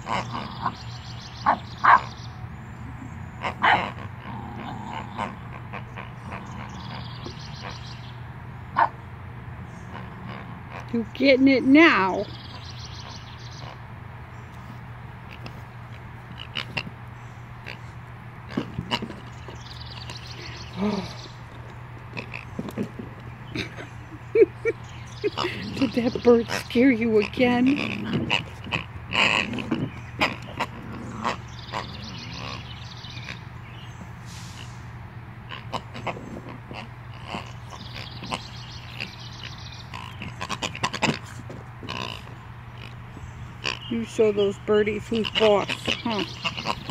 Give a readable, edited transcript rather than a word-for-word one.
You're getting it now. Oh. Did that bird scare you again? You show those birdies who's boss, huh?